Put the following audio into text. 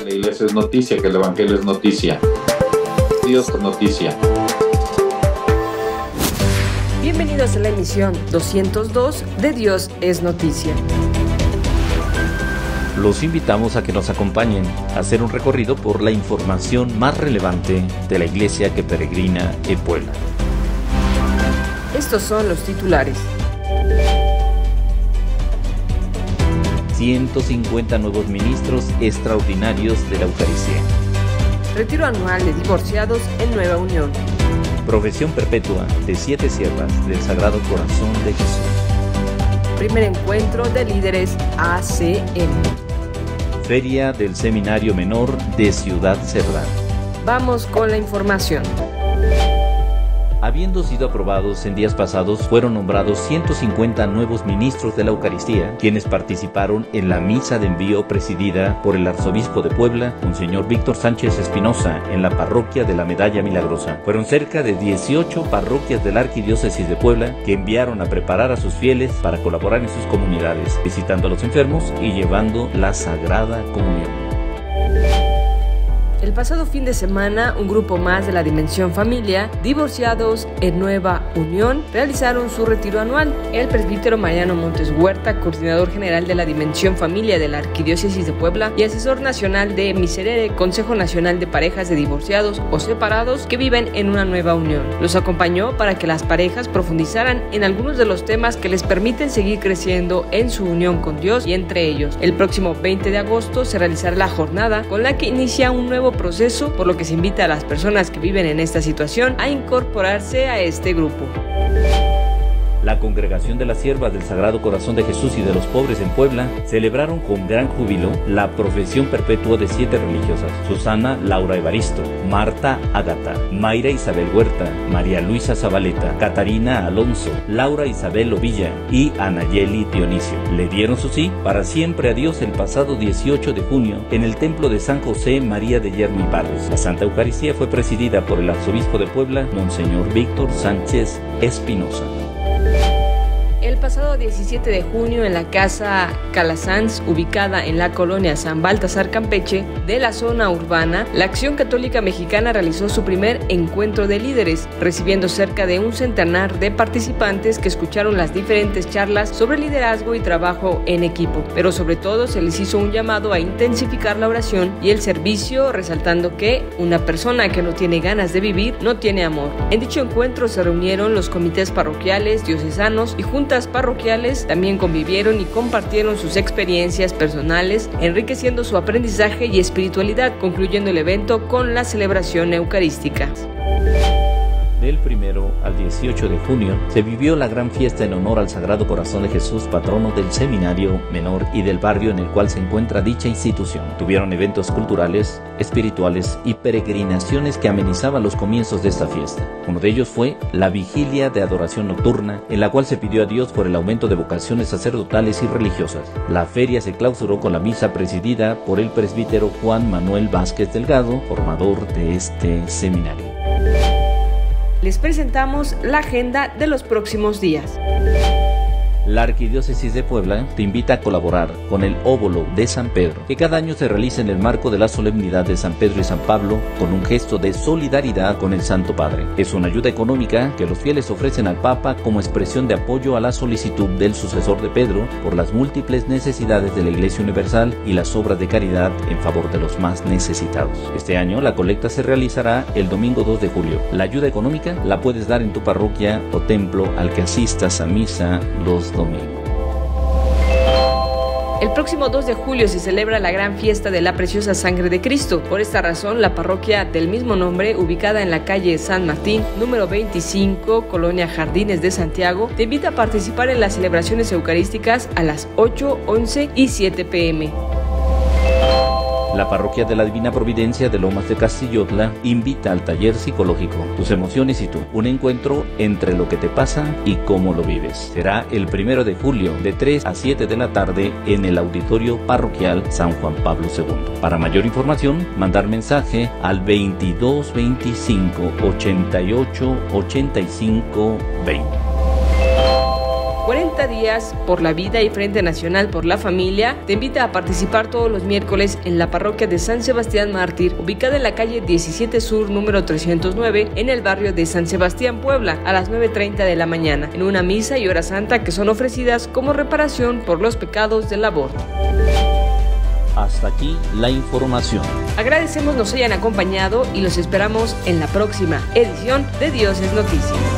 la iglesia es noticia, que el evangelio es noticia. Dios es noticia. Bienvenidos a la emisión 202 de Dios es Noticia. Los invitamos a que nos acompañen a hacer un recorrido por la información más relevante de la iglesia que peregrina en Puebla. Estos son los titulares. 150 nuevos ministros extraordinarios de la Eucaristía. Retiro anual de divorciados en Nueva Unión. Profesión perpetua de 7 siervas del Sagrado Corazón de Jesús. Primer encuentro de líderes ACM. Feria del Seminario Menor de Ciudad Cerdán. Vamos con la información. Habiendo sido aprobados en días pasados, fueron nombrados 150 nuevos ministros de la Eucaristía, quienes participaron en la misa de envío presidida por el arzobispo de Puebla, Monseñor Víctor Sánchez Espinosa, en la parroquia de la Medalla Milagrosa. Fueron cerca de 18 parroquias de la Arquidiócesis de Puebla que enviaron a preparar a sus fieles para colaborar en sus comunidades, visitando a los enfermos y llevando la Sagrada Comunión. El pasado fin de semana, un grupo más de la Dimensión Familia, divorciados en Nueva Unión, realizaron su retiro anual. El presbítero Mariano Montes Huerta, coordinador general de la Dimensión Familia de la Arquidiócesis de Puebla y asesor nacional de Miserere, Consejo Nacional de Parejas de Divorciados o Separados que viven en una nueva unión. Los acompañó para que las parejas profundizaran en algunos de los temas que les permiten seguir creciendo en su unión con Dios y entre ellos. El próximo 20 de agosto se realizará la jornada con la que inicia un nuevo proceso, por lo que se invita a las personas que viven en esta situación a incorporarse a este grupo. La Congregación de las Siervas del Sagrado Corazón de Jesús y de los Pobres en Puebla celebraron con gran júbilo la profesión perpetua de 7 religiosas: Susana Laura Evaristo, Marta Ágata, Mayra Isabel Huerta, María Luisa Zabaleta, Catarina Alonso, Laura Isabel Ovilla y Anayeli Dionisio. Le dieron su sí para siempre a Dios el pasado 18 de junio en el templo de San José María de Yermo y Barrios. La Santa Eucaristía fue presidida por el arzobispo de Puebla, Monseñor Víctor Sánchez Espinosa. El pasado 17 de junio, en la Casa Calasanz, ubicada en la colonia San Baltasar Campeche de la zona urbana, la Acción Católica Mexicana realizó su primer encuentro de líderes, recibiendo cerca de un centenar de participantes que escucharon las diferentes charlas sobre liderazgo y trabajo en equipo. Pero sobre todo se les hizo un llamado a intensificar la oración y el servicio, resaltando que una persona que no tiene ganas de vivir no tiene amor. En dicho encuentro se reunieron los comités parroquiales, diocesanos y juntas parroquiales. También convivieron y compartieron sus experiencias personales, enriqueciendo su aprendizaje y espiritualidad, concluyendo el evento con la celebración eucarística. Del 1 al 18 de junio se vivió la gran fiesta en honor al Sagrado Corazón de Jesús, patrono del Seminario Menor y del barrio en el cual se encuentra dicha institución. Tuvieron eventos culturales, espirituales y peregrinaciones que amenizaban los comienzos de esta fiesta. Uno de ellos fue la vigilia de adoración nocturna, en la cual se pidió a Dios por el aumento de vocaciones sacerdotales y religiosas. La feria se clausuró con la misa presidida por el presbítero Juan Manuel Vázquez Delgado, formador de este seminario. Les presentamos la agenda de los próximos días. La Arquidiócesis de Puebla te invita a colaborar con el Óbolo de San Pedro, que cada año se realiza en el marco de la solemnidad de San Pedro y San Pablo, con un gesto de solidaridad con el Santo Padre. Es una ayuda económica que los fieles ofrecen al Papa como expresión de apoyo a la solicitud del sucesor de Pedro por las múltiples necesidades de la Iglesia Universal y las obras de caridad en favor de los más necesitados. Este año la colecta se realizará el domingo 2 de julio. La ayuda económica la puedes dar en tu parroquia o templo al que asistas a misa los domingos. El próximo 2 de julio se celebra la gran fiesta de la Preciosa Sangre de Cristo. Por esta razón, la parroquia del mismo nombre, ubicada en la calle San Martín, número 25, Colonia Jardines de Santiago, te invita a participar en las celebraciones eucarísticas a las 8, 11 y 7 p.m. La Parroquia de la Divina Providencia de Lomas de Castillotla invita al taller psicológico Tus emociones y tú, un encuentro entre lo que te pasa y cómo lo vives. Será el 1 de julio de 3 a 7 de la tarde en el Auditorio Parroquial San Juan Pablo II. Para mayor información, mandar mensaje al 22 25 88 85 20. 40 días por la vida y Frente Nacional por la Familia te invita a participar todos los miércoles en la parroquia de San Sebastián Mártir, ubicada en la calle 17 Sur, número 309, en el barrio de San Sebastián, Puebla, a las 9:30 de la mañana, en una misa y hora santa que son ofrecidas como reparación por los pecados del aborto. Hasta aquí la información. Agradecemos nos hayan acompañado y los esperamos en la próxima edición de Dios es Noticia.